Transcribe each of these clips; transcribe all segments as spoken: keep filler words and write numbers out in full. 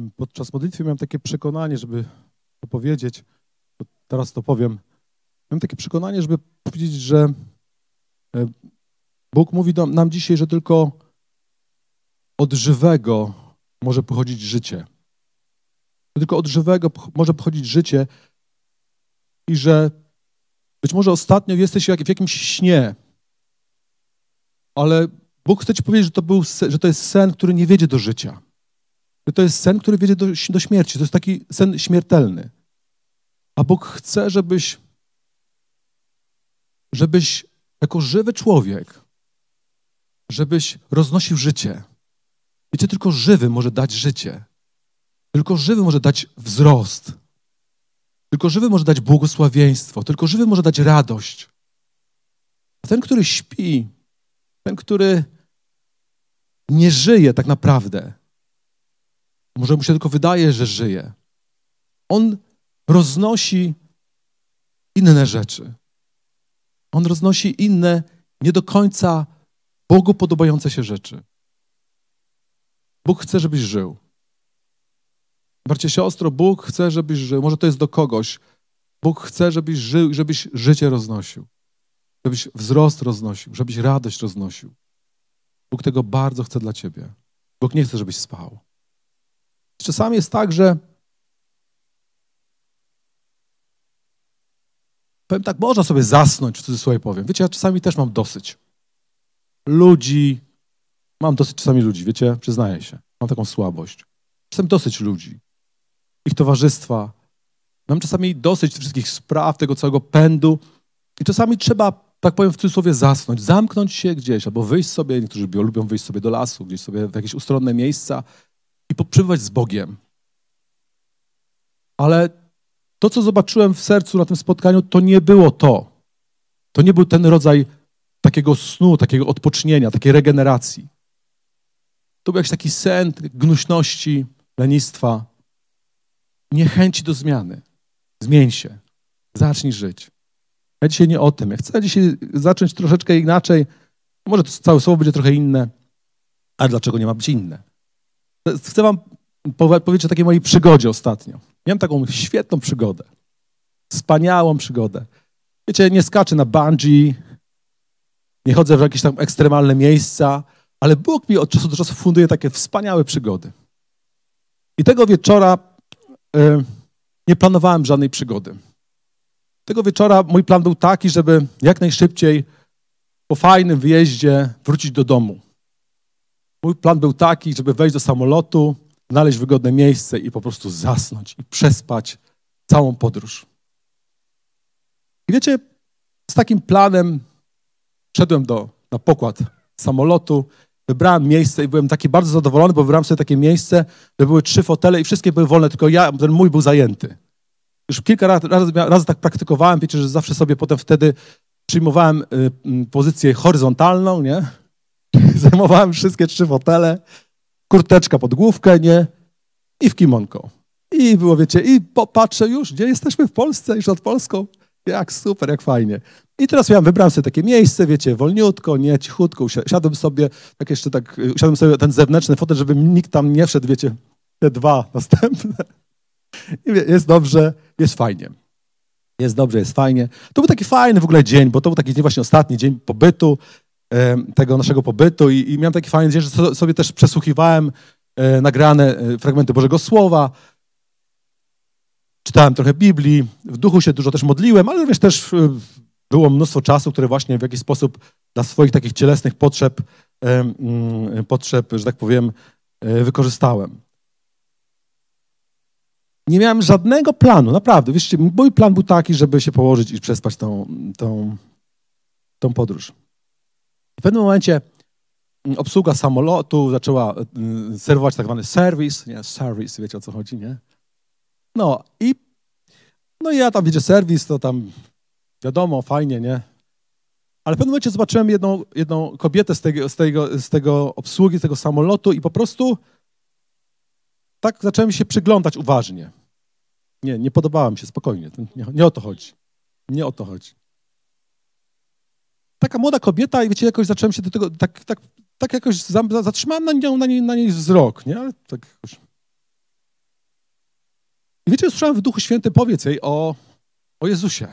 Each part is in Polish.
podczas modlitwy miałem takie przekonanie, żeby to powiedzieć, teraz to powiem, miałem takie przekonanie, żeby powiedzieć, że Bóg mówi nam dzisiaj, że tylko od żywego może pochodzić życie. Tylko od żywego może pochodzić życie i że być może ostatnio jesteś w jakimś śnie, ale Bóg chce ci powiedzieć, że to, był, że to jest sen, który nie wiedzie do życia. Że to jest sen, który wiedzie do, do śmierci. To jest taki sen śmiertelny. A Bóg chce, żebyś, żebyś jako żywy człowiek, żebyś roznosił życie. Wiecie, tylko żywy może dać życie. Tylko żywy może dać wzrost. Tylko żywy może dać błogosławieństwo. Tylko żywy może dać radość. A ten, który śpi, ten, który nie żyje tak naprawdę, może mu się tylko wydaje, że żyje, on roznosi inne rzeczy. On roznosi inne, nie do końca Bogu podobające się rzeczy. Bóg chce, żebyś żył. Bracie, siostro, Bóg chce, żebyś żył. Może to jest do kogoś. Bóg chce, żebyś żył i żebyś życie roznosił. Żebyś wzrost roznosił, żebyś radość roznosił. Bóg tego bardzo chce dla ciebie. Bóg nie chce, żebyś spał. Czasami jest tak, że powiem tak, można sobie zasnąć, w cudzysłowie powiem. Wiecie, ja czasami też mam dosyć ludzi. Mam dosyć czasami ludzi, wiecie, przyznaję się. Mam taką słabość. Czasami dosyć ludzi. Ich towarzystwa. Mam czasami dosyć wszystkich spraw, tego całego pędu. I czasami trzeba, tak powiem w cudzysłowie, zasnąć, zamknąć się gdzieś, albo wyjść sobie, niektórzy lubią wyjść sobie do lasu, gdzieś sobie w jakieś ustronne miejsca i poprzebywać z Bogiem. Ale to, co zobaczyłem w sercu na tym spotkaniu, to nie było to. To nie był ten rodzaj takiego snu, takiego odpocznienia, takiej regeneracji. To był jakiś taki sen gnuśności, lenistwa, niechęci do zmiany. Zmień się. Zacznij żyć. Ja dzisiaj nie o tym. Ja chcę dzisiaj zacząć troszeczkę inaczej. Może to całe słowo będzie trochę inne. Ale dlaczego nie ma być inne? Chcę wam powiedzieć o takiej mojej przygodzie ostatnio. Miałem taką świetną przygodę. Wspaniałą przygodę. Wiecie, nie skaczę na bungee, nie chodzę w jakieś tam ekstremalne miejsca, ale Bóg mi od czasu do czasu funduje takie wspaniałe przygody. I tego wieczora y, nie planowałem żadnej przygody. Tego wieczora mój plan był taki, żeby jak najszybciej po fajnym wyjeździe wrócić do domu. Mój plan był taki, żeby wejść do samolotu, znaleźć wygodne miejsce i po prostu zasnąć i przespać całą podróż. I wiecie, z takim planem szedłem do, na pokład samolotu, wybrałem miejsce i byłem taki bardzo zadowolony, bo wybrałem sobie takie miejsce, że były trzy fotele i wszystkie były wolne, tylko ja, ten mój był zajęty. Już kilka razy, razy, razy tak praktykowałem, wiecie, że zawsze sobie potem wtedy przyjmowałem y, pozycję horyzontalną, nie? Zajmowałem wszystkie trzy fotele, kurteczka pod główkę, nie? I w kimonko. I było, wiecie, i popatrzę już, gdzie jesteśmy w Polsce, już nad Polską. Jak super, jak fajnie. I teraz ja wybrałem sobie takie miejsce, wiecie, wolniutko, nie, cichutko, usiadłem sobie, tak jeszcze tak, usiadłem sobie ten zewnętrzny fotel, żeby nikt tam nie wszedł, wiecie, te dwa następne. I jest dobrze, jest fajnie. Jest dobrze, jest fajnie. To był taki fajny w ogóle dzień, bo to był taki dzień, właśnie ostatni dzień pobytu, tego naszego pobytu i, i miałem taki fajny dzień, że sobie też przesłuchiwałem e, nagrane e, fragmenty Bożego Słowa, czytałem trochę Biblii, w duchu się dużo też modliłem, ale również też e, było mnóstwo czasu, które właśnie w jakiś sposób dla swoich takich cielesnych potrzeb, e, m, potrzeb, że tak powiem, e, wykorzystałem. Nie miałem żadnego planu, naprawdę. Wiecie, mój plan był taki, żeby się położyć i przespać tą, tą, tą podróż. W pewnym momencie obsługa samolotu zaczęła serwować tak zwany serwis, nie, serwis, wiecie o co chodzi, nie? No i no i ja tam, wiecie, serwis, to tam wiadomo, fajnie, nie? Ale w pewnym momencie zobaczyłem jedną, jedną kobietę z tego, z, tego, z tego obsługi, z tego samolotu i po prostu tak zacząłem się przyglądać uważnie. Nie, nie podobała mi się, spokojnie, nie, nie o to chodzi. Nie o to chodzi. Taka młoda kobieta i wiecie, jakoś zacząłem się do tego, tak, tak, tak jakoś zatrzymałem na, nią, na, niej, na niej wzrok, nie? Ale tak jakoś... I wiecie, słyszałem w Duchu Świętym, powiedz jej o, o Jezusie.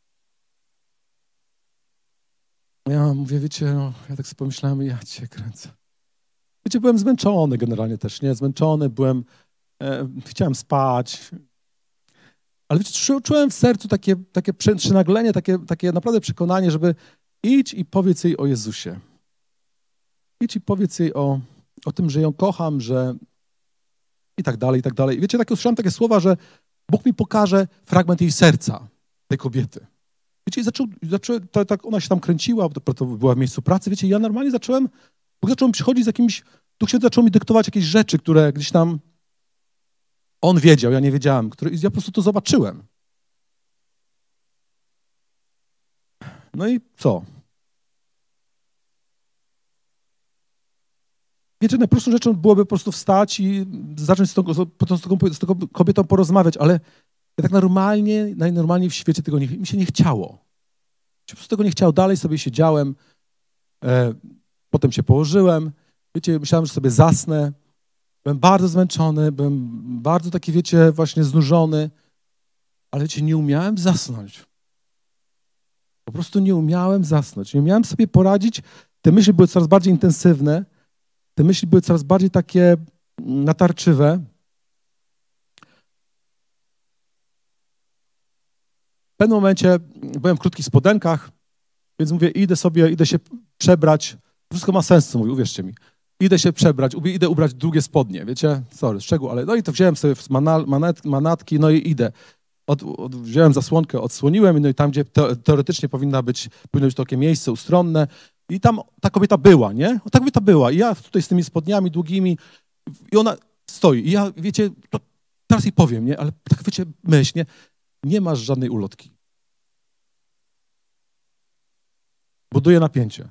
Ja mówię, wiecie, no, ja tak sobie pomyślałem, ja cię kręcę. Wiecie, byłem zmęczony generalnie też, nie? Zmęczony, byłem, e, chciałem spać. Ale wiecie, czułem w sercu takie, takie przynaglenie, takie, takie naprawdę przekonanie, żeby idź i powiedz jej o Jezusie. Idź i powiedz jej o, o tym, że ją kocham, że i tak dalej, i tak dalej. I wiecie, tak usłyszałem takie słowa, że Bóg mi pokaże fragment jej serca, tej kobiety. Wiecie, i zaczął, zaczął to, tak ona się tam kręciła, to, to była w miejscu pracy, wiecie, ja normalnie zacząłem, Bóg zaczął mi przychodzić z jakimś, Duch Święty zaczął mi dyktować jakieś rzeczy, które gdzieś tam on wiedział, ja nie wiedziałem, które, ja po prostu to zobaczyłem. No i co? Wiecie, najprostszą rzeczą byłoby po prostu wstać i zacząć z tą, z tą, z tą kobietą porozmawiać, ale ja tak normalnie, najnormalniej w świecie tego nie, mi się nie chciało. Po prostu tego nie chciało. Dalej sobie siedziałem, e, potem się położyłem. Wiecie, myślałem, że sobie zasnę. Byłem bardzo zmęczony, byłem bardzo taki, wiecie, właśnie znużony, ale wiecie, nie umiałem zasnąć. Po prostu nie umiałem zasnąć. Nie umiałem sobie poradzić. Te myśli były coraz bardziej intensywne. Te myśli były coraz bardziej takie natarczywe. W pewnym momencie byłem w krótkich spodenkach, więc mówię, idę sobie, idę się przebrać. Wszystko ma sens, co mówię, uwierzcie mi. Idę się przebrać, idę ubrać długie spodnie, wiecie? Sorry, szczegół, ale no i to wziąłem sobie manet, manatki, no i idę. Od, od, wziąłem zasłonkę, odsłoniłem, no i tam, gdzie te, teoretycznie powinna być, powinno być takie miejsce ustronne i tam ta kobieta była, nie? O, ta kobieta była i ja tutaj z tymi spodniami długimi i ona stoi i ja, wiecie, to teraz jej powiem, nie? Ale tak, wiecie, myśl, nie? Nie masz żadnej ulotki. Buduje napięcie.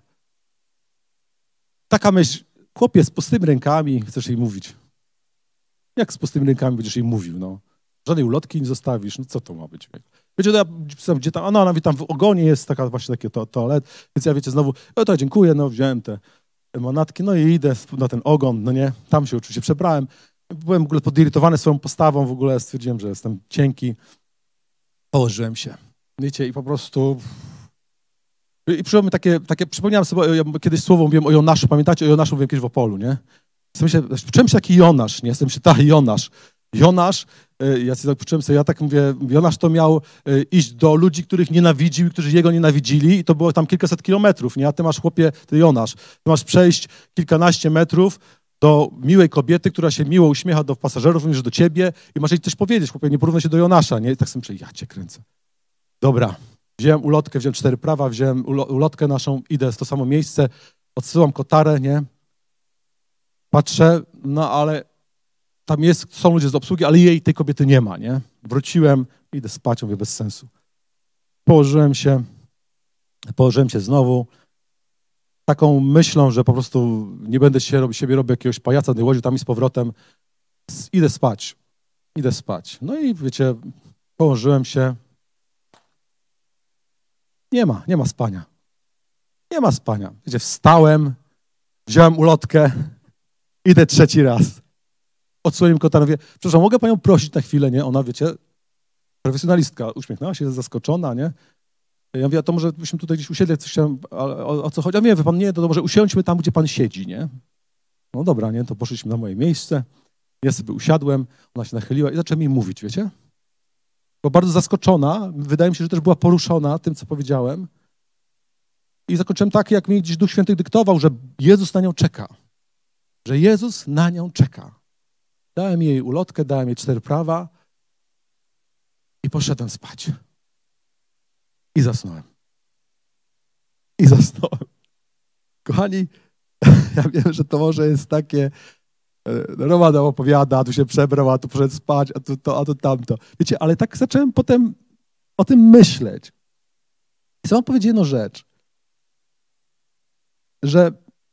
Taka myśl, chłopie z pustymi rękami, chcesz jej mówić. Jak z pustymi rękami będziesz jej mówił, no? Żadnej ulotki nie zostawisz, no co to ma być? Wiecie, to ja pisałem, gdzie tam, a no, ona tam w ogonie jest taka właśnie takie to, toalet, więc ja wiecie, znowu, no to dziękuję, no wziąłem te manatki, no i idę na ten ogon, no nie, tam się oczywiście przebrałem. Byłem w ogóle podirytowany swoją postawą, w ogóle stwierdziłem, że jestem cienki. Położyłem się, wiecie, i po prostu... I przyszło mi takie, takie, przypomniałem sobie, ja kiedyś słowo mówiłem o Jonaszu, pamiętacie, o Jonaszu mówiłem kiedyś w Opolu, nie? Jestem się, czułem się taki Jonasz, nie? Jestem się, tak, Jonasz. Jonasz, ja sobie tak czułem sobie, ja tak mówię, Jonasz to miał iść do ludzi, których nienawidził, którzy jego nienawidzili i to było tam kilkaset kilometrów, nie? A ty masz, chłopie, ty Jonasz, ty masz przejść kilkanaście metrów do miłej kobiety, która się miło uśmiecha do pasażerów, mówisz do ciebie i masz jej coś powiedzieć, chłopie, nie porównaj się do Jonasza, nie? I tak sobie myślę, ja cię kręcę. Dobra. Wziąłem ulotkę, wziąłem cztery prawa, wziąłem ulotkę naszą, idę w to samo miejsce, odsyłam kotarę, nie? Patrzę, no ale tam jest, są ludzie z obsługi, ale jej, tej kobiety nie ma, nie? Wróciłem, idę spać, mówię, bez sensu. Położyłem się, położyłem się znowu, taką myślą, że po prostu nie będę się, siebie robił jakiegoś pajaca, nie łodził tam i z powrotem, idę spać, idę spać. No i wiecie, położyłem się, Nie ma, nie ma spania. Nie ma spania. Wiecie, wstałem, wziąłem ulotkę, idę trzeci raz. Odsłoniłem kota, mówię, przepraszam, mogę panią prosić na chwilę, nie? Ona, wiecie, profesjonalistka, uśmiechnęła się, zaskoczona, nie? Ja mówię, a to może byśmy tutaj gdzieś usiedli, coś chciałem, o, o co chodzi? A nie, wie pan, nie, to może usiądźmy tam, gdzie pan siedzi, nie? No dobra, nie? To poszliśmy na moje miejsce, ja sobie usiadłem, ona się nachyliła i zaczęła mi mówić, wiecie? Była bardzo zaskoczona, wydaje mi się, że też była poruszona tym, co powiedziałem. I zakończyłem tak, jak mi gdzieś Duch Święty dyktował, że Jezus na nią czeka. Że Jezus na nią czeka. Dałem jej ulotkę, dałem jej cztery prawa i poszedłem spać. I zasnąłem. I zasnąłem. Kochani, ja wiem, że to może jest takie... Roman opowiada, a tu się przebrał, a tu poszedł spać, a tu to, a tu tamto. Wiecie, ale tak zacząłem potem o tym myśleć. I chcę wam powiedzieć jedną rzecz, że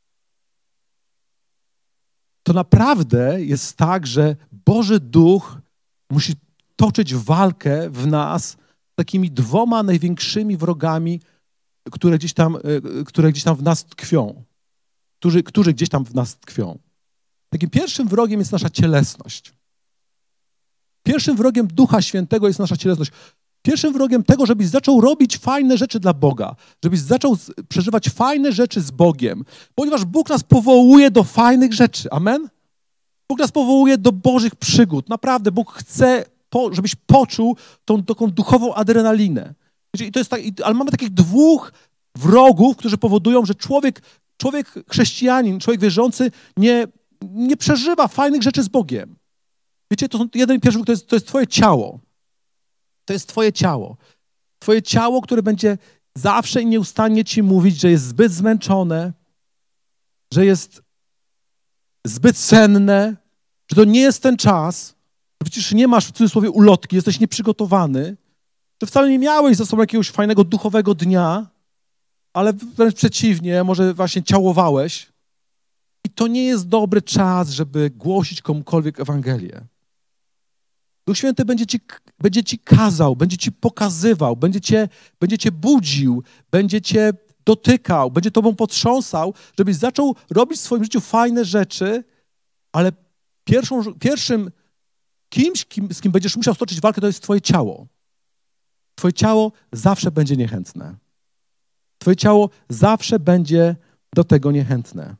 to naprawdę jest tak, że Boży Duch musi toczyć walkę w nas z takimi dwoma największymi wrogami, które gdzieś tam, które gdzieś tam w nas tkwią. Którzy, którzy gdzieś tam w nas tkwią. Takim pierwszym wrogiem jest nasza cielesność. Pierwszym wrogiem Ducha Świętego jest nasza cielesność. Pierwszym wrogiem tego, żebyś zaczął robić fajne rzeczy dla Boga, żebyś zaczął przeżywać fajne rzeczy z Bogiem, ponieważ Bóg nas powołuje do fajnych rzeczy. Amen? Bóg nas powołuje do Bożych przygód. Naprawdę, Bóg chce, żebyś poczuł tą taką duchową adrenalinę. I to jest tak, ale mamy takich dwóch wrogów, którzy powodują, że człowiek, człowiek chrześcijanin, człowiek wierzący nie, nie przeżywa fajnych rzeczy z Bogiem. Wiecie, to są jeden i pierwszy wróg, to jest, to jest twoje ciało. To jest twoje ciało. Twoje ciało, które będzie zawsze i nieustannie ci mówić, że jest zbyt zmęczone, że jest zbyt senne, że to nie jest ten czas, że przecież nie masz w cudzysłowie ulotki, jesteś nieprzygotowany, że wcale nie miałeś za sobą jakiegoś fajnego duchowego dnia, ale wręcz przeciwnie, może właśnie ciałowałeś. I to nie jest dobry czas, żeby głosić komukolwiek Ewangelię. Duch Święty będzie ci, będzie ci kazał, będzie ci pokazywał, będzie cię, będzie cię budził, będzie cię dotykał, będzie tobą potrząsał, żebyś zaczął robić w swoim życiu fajne rzeczy, ale pierwszą, pierwszym kimś, kim, z kim będziesz musiał stoczyć walkę, to jest twoje ciało. Twoje ciało zawsze będzie niechętne. Twoje ciało zawsze będzie do tego niechętne.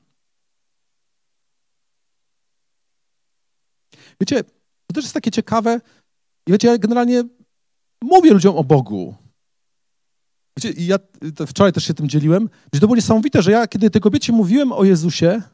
Wiecie, to też jest takie ciekawe. I wiecie, ja generalnie mówię ludziom o Bogu. Wiecie, i ja wczoraj też się tym dzieliłem, że to było niesamowite, że ja, kiedy tej kobiecie mówiłem o Jezusie,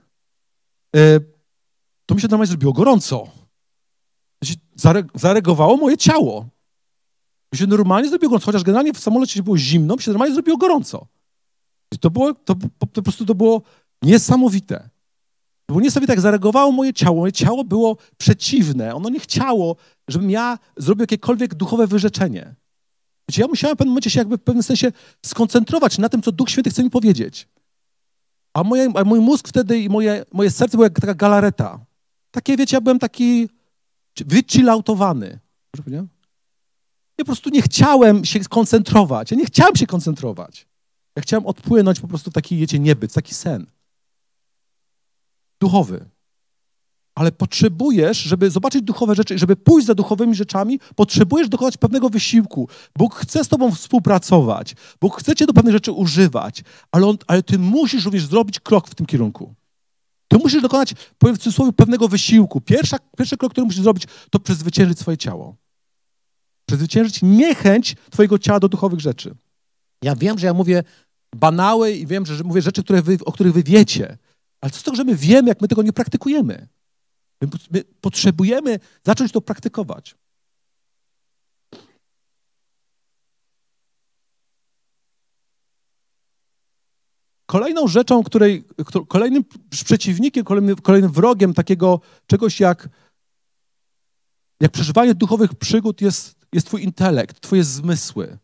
to mi się normalnie zrobiło gorąco. Zareagowało moje ciało. Mi się normalnie zrobiło gorąco, chociaż generalnie w samolocie było zimno, mi się normalnie zrobiło gorąco. I to było, to, to po prostu to było niesamowite. To było niesamowite, jak zareagowało moje ciało. Moje ciało było przeciwne. Ono nie chciało, żebym ja zrobił jakiekolwiek duchowe wyrzeczenie. Wiecie, ja musiałem w pewnym momencie się jakby w pewnym sensie skoncentrować na tym, co Duch Święty chce mi powiedzieć. A, moje, a mój mózg wtedy i moje, moje serce było jak taka galareta. Takie, wiecie, ja byłem taki wychilloutowany. Ja po prostu nie chciałem się koncentrować. Ja nie chciałem się koncentrować. Ja chciałem odpłynąć po prostu w taki, wiecie, niebyt, taki sen. Duchowy. Ale potrzebujesz, żeby zobaczyć duchowe rzeczy, żeby pójść za duchowymi rzeczami, potrzebujesz dokonać pewnego wysiłku. Bóg chce z tobą współpracować. Bóg chce cię do pewnych rzeczy używać, ale, on, ale ty musisz również zrobić krok w tym kierunku. Ty musisz dokonać, powiem w cudzysłowie, pewnego wysiłku. Pierwsza, pierwszy krok, który musisz zrobić, to przezwyciężyć swoje ciało. Przezwyciężyć niechęć twojego ciała do duchowych rzeczy. Ja wiem, że ja mówię banały i wiem, że mówię rzeczy, które wy, o których wy wiecie, ale co z tego, że my wiemy, jak my tego nie praktykujemy? My, my potrzebujemy zacząć to praktykować. Kolejną rzeczą, której, kolejnym przeciwnikiem, kolejnym, kolejnym wrogiem takiego czegoś jak, jak przeżywanie duchowych przygód jest, jest twój intelekt, twoje zmysły.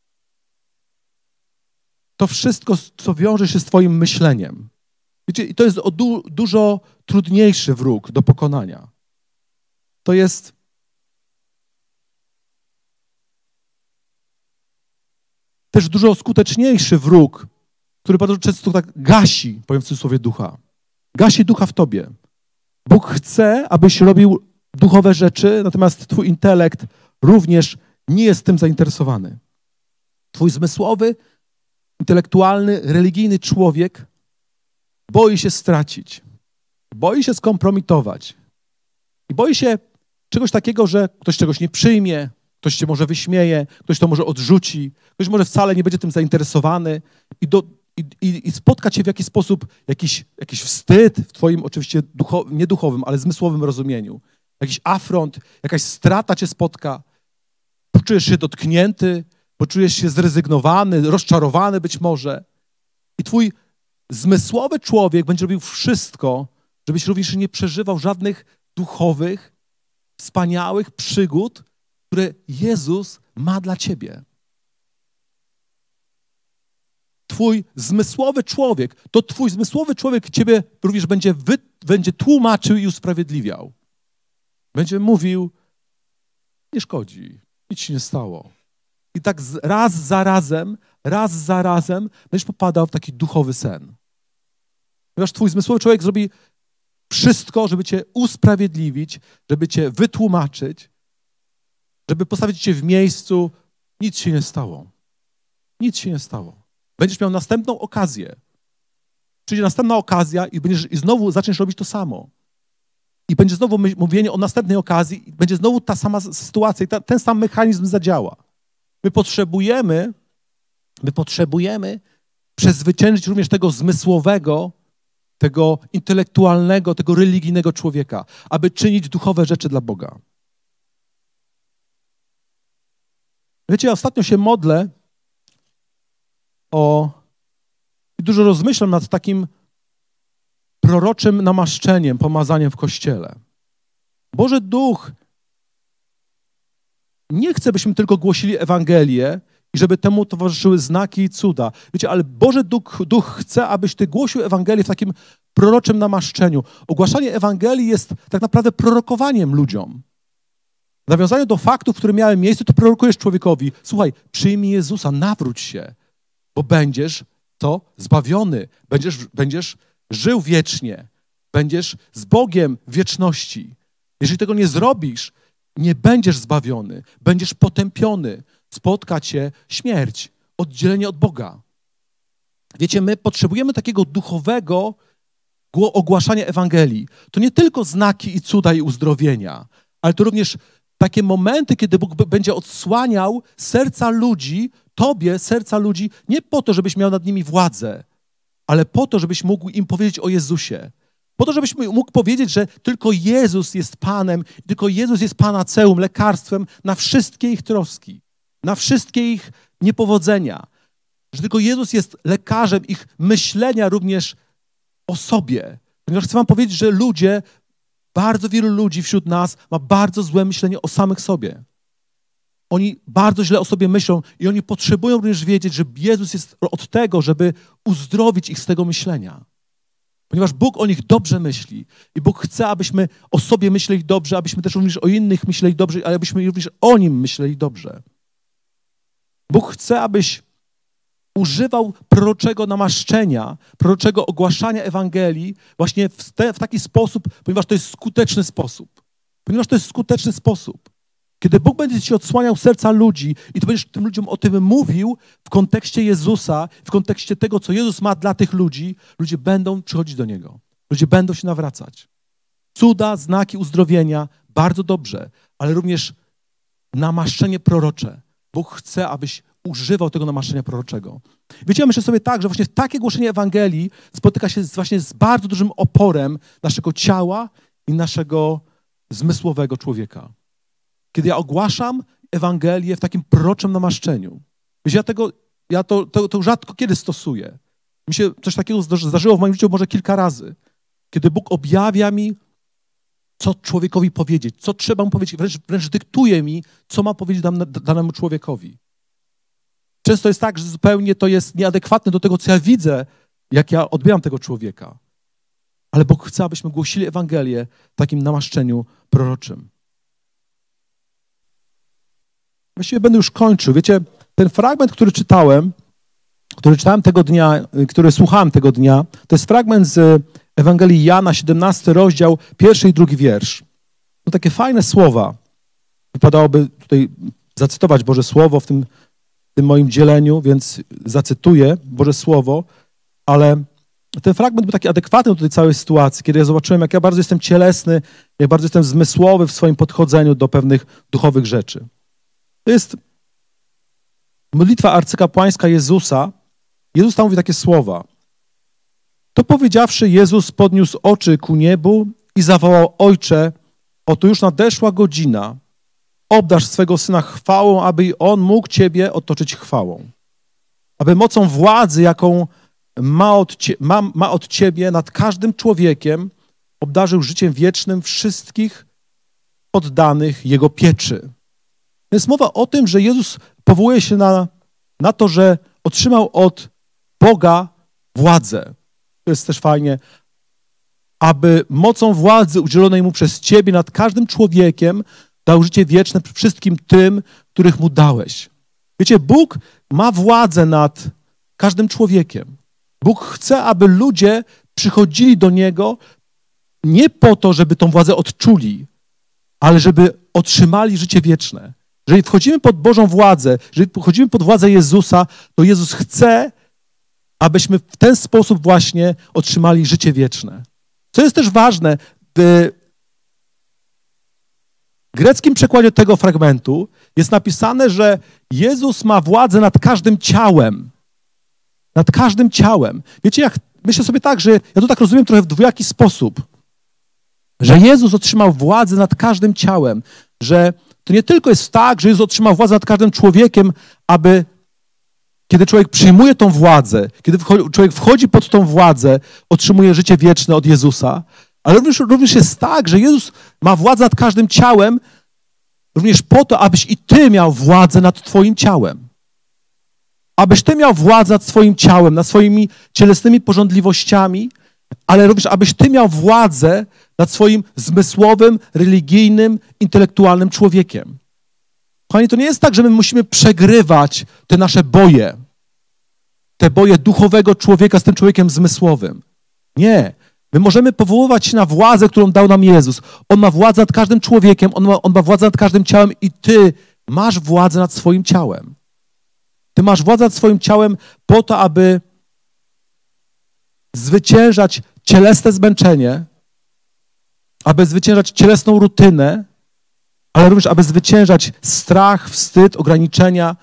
To wszystko, co wiąże się z twoim myśleniem. Wiecie, i to jest o du, dużo trudniejszy wróg do pokonania. To jest też dużo skuteczniejszy wróg, który bardzo często tak gasi, powiem w cudzysłowie, ducha. Gasi ducha w tobie. Bóg chce, abyś robił duchowe rzeczy, natomiast twój intelekt również nie jest tym zainteresowany. Twój zmysłowy, intelektualny, religijny człowiek boi się stracić. Boi się skompromitować. I boi się czegoś takiego, że ktoś czegoś nie przyjmie, ktoś cię może wyśmieje, ktoś to może odrzuci, ktoś może wcale nie będzie tym zainteresowany i, do, i, i, i spotka cię w jakiś sposób jakiś, jakiś wstyd w twoim oczywiście ducho, nie duchowym, ale zmysłowym rozumieniu. Jakiś afront, jakaś strata cię spotka. Poczujesz się dotknięty, poczujesz się zrezygnowany, rozczarowany być może. I twój zmysłowy człowiek będzie robił wszystko, żebyś również nie przeżywał żadnych duchowych, wspaniałych przygód, które Jezus ma dla ciebie. Twój zmysłowy człowiek, to twój zmysłowy człowiek ciebie również będzie, wy, będzie tłumaczył i usprawiedliwiał. Będzie mówił, nie szkodzi, nic się nie stało. I tak raz za razem, raz za razem będziesz popadał w taki duchowy sen. Ponieważ twój zmysłowy człowiek zrobi wszystko, żeby cię usprawiedliwić, żeby cię wytłumaczyć, żeby postawić cię w miejscu, nic się nie stało. Nic się nie stało. Będziesz miał następną okazję. Przyjdzie następna okazja i, będziesz, i znowu zaczniesz robić to samo. I będzie znowu mówienie o następnej okazji i będzie znowu ta sama sytuacja i ta, ten sam mechanizm zadziała. My potrzebujemy, my potrzebujemy przezwyciężyć również tego zmysłowego, tego intelektualnego, tego religijnego człowieka, aby czynić duchowe rzeczy dla Boga. Wiecie, ja ostatnio się modlę o... i dużo rozmyślam nad takim proroczym namaszczeniem, pomazaniem w Kościele. Boży Duch nie chce, byśmy tylko głosili Ewangelię i żeby temu towarzyszyły znaki i cuda. Wiecie, ale Boży Duch, Duch chce, abyś ty głosił Ewangelię w takim proroczym namaszczeniu. Ogłaszanie Ewangelii jest tak naprawdę prorokowaniem ludziom. W nawiązaniu do faktów, które miały miejsce, to prorokujesz człowiekowi: słuchaj, przyjmij Jezusa, nawróć się, bo będziesz to zbawiony, będziesz, będziesz żył wiecznie, będziesz z Bogiem w wieczności. Jeżeli tego nie zrobisz, nie będziesz zbawiony, będziesz potępiony, spotka cię śmierć, oddzielenie od Boga. Wiecie, my potrzebujemy takiego duchowego ogłaszania Ewangelii. To nie tylko znaki i cuda i uzdrowienia, ale to również takie momenty, kiedy Bóg będzie odsłaniał serca ludzi, tobie serca ludzi, nie po to, żebyś miał nad nimi władzę, ale po to, żebyś mógł im powiedzieć o Jezusie. Po to, żebyś mógł powiedzieć, że tylko Jezus jest Panem, tylko Jezus jest panaceum, lekarstwem na wszystkie ich troski, na wszystkie ich niepowodzenia. Że tylko Jezus jest lekarzem ich myślenia również o sobie. Ponieważ chcę wam powiedzieć, że ludzie, bardzo wielu ludzi wśród nas ma bardzo złe myślenie o samych sobie. Oni bardzo źle o sobie myślą i oni potrzebują również wiedzieć, że Jezus jest od tego, żeby uzdrowić ich z tego myślenia. Ponieważ Bóg o nich dobrze myśli i Bóg chce, abyśmy o sobie myśleli dobrze, abyśmy też również o innych myśleli dobrze, ale abyśmy również o Nim myśleli dobrze. Bóg chce, abyś używał proroczego namaszczenia, proroczego ogłaszania Ewangelii właśnie w, te, w taki sposób, ponieważ to jest skuteczny sposób. Ponieważ to jest skuteczny sposób. Kiedy Bóg będzie ci odsłaniał serca ludzi i ty będziesz tym ludziom o tym mówił w kontekście Jezusa, w kontekście tego, co Jezus ma dla tych ludzi, ludzie będą przychodzić do Niego. Ludzie będą się nawracać. Cuda, znaki uzdrowienia, bardzo dobrze, ale również namaszczenie prorocze. Bóg chce, abyś używał tego namaszczenia proroczego. Wiecie, ja myślę sobie tak, że właśnie takie głoszenie Ewangelii spotyka się z, właśnie z bardzo dużym oporem naszego ciała i naszego zmysłowego człowieka. Kiedy ja ogłaszam Ewangelię w takim proroczym namaszczeniu. Wiecie, ja, tego, ja to, to, to rzadko kiedy stosuję. Mi się coś takiego zdarzyło w moim życiu może kilka razy. Kiedy Bóg objawia mi, co człowiekowi powiedzieć, co trzeba mu powiedzieć, wręcz, wręcz dyktuje mi, co ma powiedzieć dan, danemu człowiekowi. Często jest tak, że zupełnie to jest nieadekwatne do tego, co ja widzę, jak ja odbieram tego człowieka. Ale Bóg chce, abyśmy głosili Ewangelię w takim namaszczeniu proroczym. Właściwie będę już kończył. Wiecie, ten fragment, który czytałem, który czytałem tego dnia, który słuchałem tego dnia, to jest fragment z Ewangelii Jana, siedemnasty rozdział, pierwszy i drugi wiersz. To takie fajne słowa. Wypadałoby tutaj zacytować Boże Słowo w tym, w tym moim dzieleniu, więc zacytuję Boże Słowo, ale ten fragment był taki adekwatny do tej całej sytuacji, kiedy ja zobaczyłem, jak ja bardzo jestem cielesny, jak bardzo jestem zmysłowy w swoim podchodzeniu do pewnych duchowych rzeczy. To jest modlitwa arcykapłańska Jezusa. Jezus tam mówi takie słowa. To powiedziawszy, Jezus podniósł oczy ku niebu i zawołał: Ojcze, oto już nadeszła godzina. Obdarz swego Syna chwałą, aby On mógł Ciebie otoczyć chwałą. Aby mocą władzy, jaką ma od, cie, ma, ma od Ciebie nad każdym człowiekiem, obdarzył życiem wiecznym wszystkich poddanych Jego pieczy. Jest mowa o tym, że Jezus powołuje się na, na to, że otrzymał od Boga władzę. To jest też fajnie. Aby mocą władzy udzielonej Mu przez Ciebie nad każdym człowiekiem dał życie wieczne wszystkim tym, których Mu dałeś. Wiecie, Bóg ma władzę nad każdym człowiekiem. Bóg chce, aby ludzie przychodzili do Niego nie po to, żeby tą władzę odczuli, ale żeby otrzymali życie wieczne. Jeżeli wchodzimy pod Bożą władzę, jeżeli wchodzimy pod władzę Jezusa, to Jezus chce, abyśmy w ten sposób właśnie otrzymali życie wieczne. Co jest też ważne, w greckim przekładzie tego fragmentu jest napisane, że Jezus ma władzę nad każdym ciałem. Nad każdym ciałem. Wiecie, jak myślę sobie tak, że ja to tak rozumiem trochę w dwojaki sposób, że Jezus otrzymał władzę nad każdym ciałem, że to nie tylko jest tak, że Jezus otrzymał władzę nad każdym człowiekiem, aby kiedy człowiek przyjmuje tą władzę, kiedy człowiek wchodzi pod tą władzę, otrzymuje życie wieczne od Jezusa, ale również, również jest tak, że Jezus ma władzę nad każdym ciałem, również po to, abyś i ty miał władzę nad twoim ciałem. Abyś ty miał władzę nad swoim ciałem, nad swoimi cielesnymi pożądliwościami, ale również abyś ty miał władzę nad swoim zmysłowym, religijnym, intelektualnym człowiekiem. Kochani, to nie jest tak, że my musimy przegrywać te nasze boje, te boje duchowego człowieka z tym człowiekiem zmysłowym. Nie. My możemy powoływać się na władzę, którą dał nam Jezus. On ma władzę nad każdym człowiekiem, on ma, on ma władzę nad każdym ciałem i ty masz władzę nad swoim ciałem. Ty masz władzę nad swoim ciałem po to, aby zwyciężać cielesne zmęczenie, aby zwyciężać cielesną rutynę, ale również aby zwyciężać strach, wstyd, ograniczenia,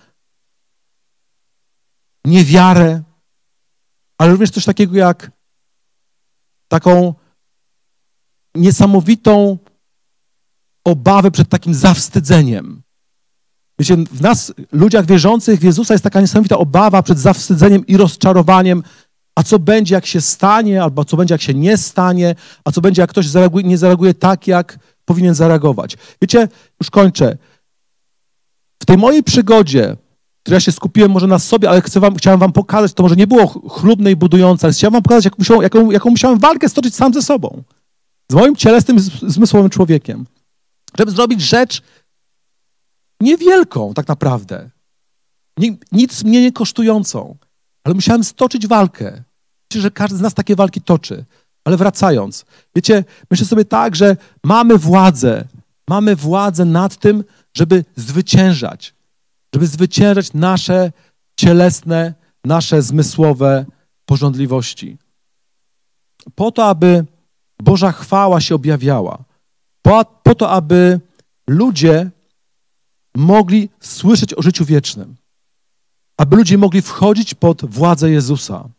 niewiarę, ale również coś takiego jak taką niesamowitą obawę przed takim zawstydzeniem. Wiecie, w nas, ludziach wierzących w Jezusa, jest taka niesamowita obawa przed zawstydzeniem i rozczarowaniem, a co będzie, jak się stanie, albo co będzie, jak się nie stanie, a co będzie, jak ktoś zareaguje, nie zareaguje tak, jak powinien zareagować. Wiecie, już kończę. W tej mojej przygodzie, w której ja się skupiłem może na sobie, ale chcę wam, chciałem wam pokazać, to może nie było chlubne i budujące, ale chciałem wam pokazać, jak musiał, jaką, jaką musiałem walkę stoczyć sam ze sobą. Z moim cielesnym, zmysłowym człowiekiem. Żeby zrobić rzecz niewielką tak naprawdę. Nic mnie nie kosztującą. Ale musiałem stoczyć walkę. Myślę, że każdy z nas takie walki toczy. Ale wracając, wiecie, myślę sobie tak, że mamy władzę. Mamy władzę nad tym, żeby zwyciężać. Żeby zwyciężać nasze cielesne, nasze zmysłowe pożądliwości. Po to, aby Boża chwała się objawiała. Po, po to, aby ludzie mogli słyszeć o życiu wiecznym. Aby ludzie mogli wchodzić pod władzę Jezusa.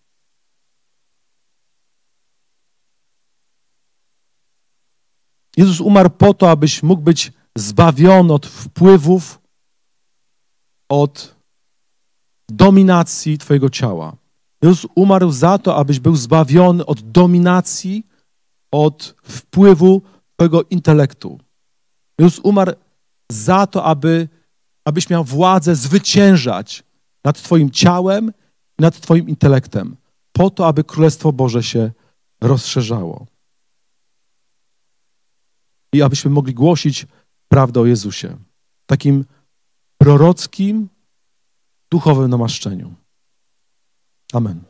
Jezus umarł po to, abyś mógł być zbawiony od wpływów, od dominacji twojego ciała. Jezus umarł za to, abyś był zbawiony od dominacji, od wpływu twojego intelektu. Jezus umarł za to, aby, abyś miał władzę zwyciężać nad twoim ciałem i nad twoim intelektem, po to, aby Królestwo Boże się rozszerzało. I abyśmy mogli głosić prawdę o Jezusie. W takim prorockim, duchowym namaszczeniu. Amen.